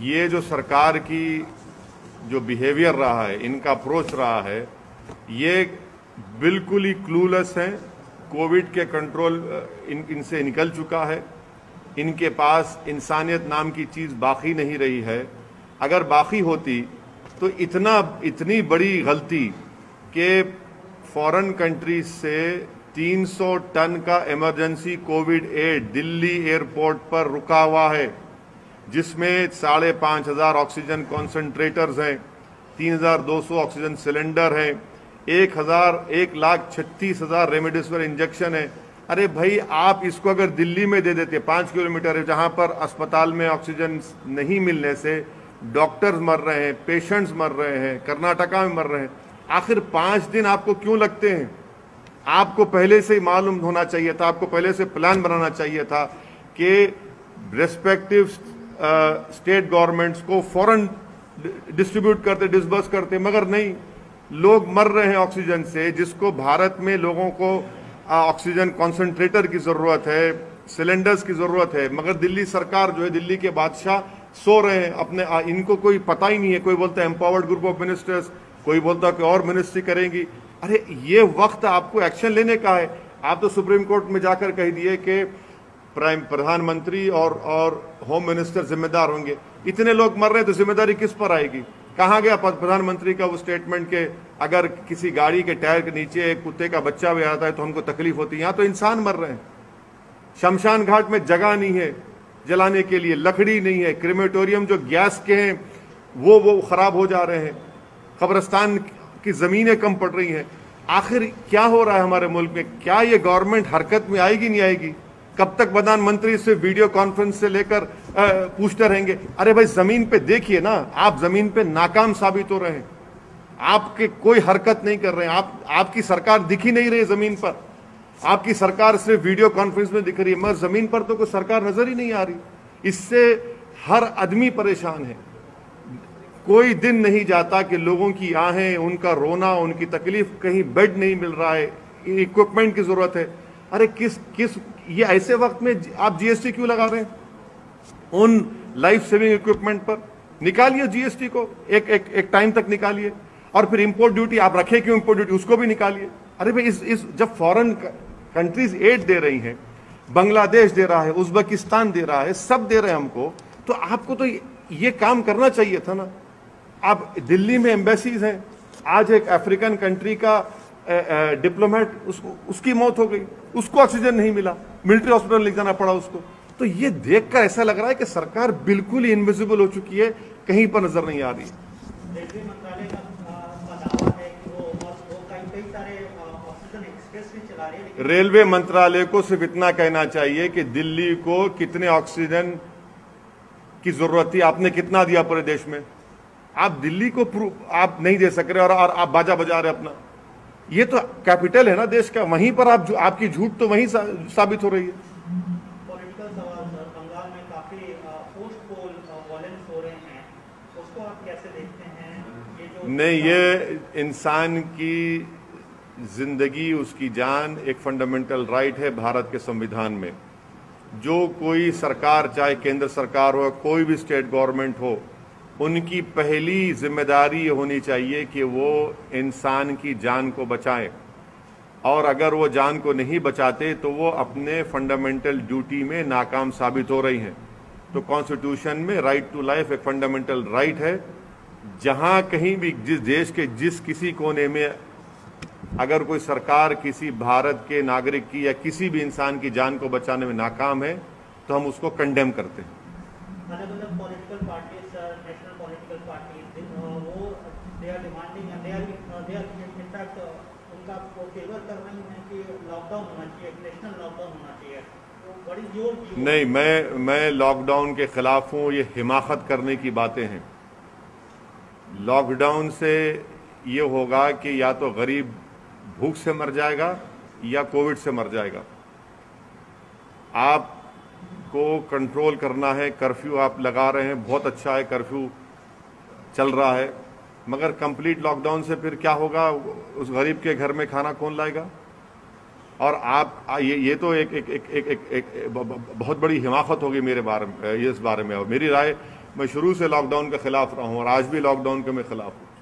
ये जो सरकार की जो बिहेवियर रहा है, इनका अप्रोच रहा है, ये बिल्कुल ही क्लूलेस हैं। कोविड के कंट्रोल इनसे निकल चुका है। इनके पास इंसानियत नाम की चीज़ बाकी नहीं रही है। अगर बाकी होती तो इतनी बड़ी गलती कि फॉरेन कंट्रीज से 300 टन का emergency Covid aid Delhi airport पर रुका हुआ है, जिसमें 5,500 ऑक्सीजन कॉन्सेंट्रेटर्स हैं, 3,200 ऑक्सीजन सिलेंडर हैं, 1,36,000 रेमडेसिविर इंजेक्शन है। अरे भाई, आप इसको अगर दिल्ली में दे देते, 5 किलोमीटर है, जहां पर अस्पताल में ऑक्सीजन नहीं मिलने से डॉक्टर्स मर रहे हैं, पेशेंट्स मर रहे हैं, कर्नाटका में मर रहे हैं, आखिर 5 दिन आपको क्यों लगते हैं? आपको पहले से ही मालूम होना चाहिए था, आपको पहले से प्लान बनाना चाहिए था कि रेस्पेक्टिव स्टेट गवर्नमेंट्स को फौरन डिस्ट्रीब्यूट करते, डिसबर्स करते, मगर नहीं। लोग मर रहे हैं ऑक्सीजन से, जिसको भारत में लोगों को ऑक्सीजन कॉन्सेंट्रेटर की जरूरत है, सिलेंडर्स की जरूरत है, मगर दिल्ली सरकार जो है, दिल्ली के बादशाह सो रहे हैं अपने। इनको कोई पता ही नहीं है। कोई बोलता है एम्पावर्ड ग्रुप ऑफ मिनिस्टर्स, कोई बोलता है कि और मिनिस्ट्री करेंगी। अरे ये वक्त आपको एक्शन लेने का है। आप तो सुप्रीम कोर्ट में जाकर कह दिए कि प्रधानमंत्री और होम मिनिस्टर जिम्मेदार होंगे। इतने लोग मर रहे हैं तो जिम्मेदारी किस पर आएगी? कहाँ गया प्रधानमंत्री का वो स्टेटमेंट के अगर किसी गाड़ी के टायर के नीचे एक कुत्ते का बच्चा भी आता है तो हमको तकलीफ होती है? यहाँ तो इंसान मर रहे हैं। शमशान घाट में जगह नहीं है जलाने के लिए, लकड़ी नहीं है, क्रेमेटोरियम जो गैस के हैं वो खराब हो जा रहे हैं, कब्रिस्तान की जमीनें कम पड़ रही हैं। आखिर क्या हो रहा है हमारे मुल्क में? क्या ये गवर्नमेंट हरकत में आएगी, नहीं आएगी? कब तक प्रधानमंत्री से वीडियो कॉन्फ्रेंस से लेकर पूछते रहेंगे? अरे भाई, जमीन पे देखिए ना, आप जमीन पे नाकाम साबित हो रहे हैं। आपके कोई हरकत नहीं कर रहे हैं। आपकी सरकार दिख ही नहीं रही जमीन पर। आपकी सरकार सिर्फ वीडियो कॉन्फ्रेंस में दिख रही है, मगर जमीन पर तो कोई सरकार नजर ही नहीं आ रही। इससे हर आदमी परेशान है। कोई दिन नहीं जाता कि लोगों की आहें, उनका रोना, उनकी तकलीफ, कहीं बेड नहीं मिल रहा है, इक्विपमेंट की जरूरत है। अरे किस ये ऐसे वक्त में आप जीएसटी क्यों लगा रहे हैं? उन लाइफ सेविंग इक्विपमेंट पर निकालिए जीएसटी को, एक टाइम तक निकालिए। और फिर इंपोर्ट ड्यूटी आप रखे क्यों? इंपोर्ट ड्यूटी उसको भी निकालिए। अरे भाई, जब फॉरेन कंट्रीज एड दे रही हैं, बांग्लादेश दे रहा है, उज्बेकिस्तान दे रहा है, सब दे रहे हैं हमको, तो आपको तो ये काम करना चाहिए था ना। आप दिल्ली में एम्बेसीज हैं, आज एक अफ्रीकन कंट्री का डिप्लोमेट, उसकी मौत हो गई, उसको ऑक्सीजन नहीं मिला, मिलिट्री हॉस्पिटल ले जाना पड़ा उसको। तो ये देखकर ऐसा लग रहा है कि सरकार बिल्कुल ही इनविजिबल हो चुकी है, कहीं पर नजर नहीं आ रही। रेलवे मंत्रालय का दावा है कि वो कई सारे ऑक्सीजन एक्सप्रेस भी चला रहे हैं। रेलवे मंत्रालय को सिर्फ इतना कहना चाहिए कि दिल्ली को कितने ऑक्सीजन की जरूरत थी, आपने कितना दिया पूरे देश में? आप दिल्ली को आप नहीं दे सक रहे और आप बाजा बजा रहे अपना। ये तो कैपिटल है ना देश का, वहीं पर आपकी झूठ तो वहीं साबित हो रही है। पॉलिटिकल सवाल सर, बंगाल में काफी पोस्ट पोल वॉयलेंस हो रहे हैं, उसको आप कैसे देखते हैं? ये जो नहीं, ये इंसान की जिंदगी, उसकी जान एक फंडामेंटल राइट है भारत के संविधान में। जो कोई सरकार, चाहे केंद्र सरकार हो, कोई भी स्टेट गवर्नमेंट हो, उनकी पहली जिम्मेदारी होनी चाहिए कि वो इंसान की जान को बचाएं। और अगर वो जान को नहीं बचाते तो वो अपने फंडामेंटल ड्यूटी में नाकाम साबित हो रही हैं। तो कॉन्स्टिट्यूशन में राइट टू लाइफ एक फंडामेंटल राइट है। जहां कहीं भी जिस देश के जिस किसी कोने में अगर कोई सरकार किसी भारत के नागरिक की या किसी भी इंसान की जान को बचाने में नाकाम है तो हम उसको कंडेम करते हैं। अलग अलग political parties, national political parties, वो they are demanding and they are in fact उनका फेवर कर रही हैं कि लॉकडाउन होना चाहिए, नेशनल लॉकडाउन होना चाहिए। तो बड़ी जोर नहीं, मैं लॉकडाउन के खिलाफ हूं। ये हिमाकत करने की बातें हैं। लॉकडाउन से ये होगा कि या तो गरीब भूख से मर जाएगा या कोविड से मर जाएगा। आपको कंट्रोल करना है। कर्फ्यू आप लगा रहे हैं, बहुत अच्छा है, कर्फ्यू चल रहा है, मगर कंप्लीट लॉकडाउन से फिर क्या होगा? उस गरीब के घर में खाना कौन लाएगा? और आप ये तो एक बहुत बड़ी हिमाकत होगी मेरे बारे में, इस बारे में। और मेरी राय मैं शुरू से लॉकडाउन के खिलाफ रहा हूँ और आज भी लॉकडाउन के मैं खिलाफ हूँ।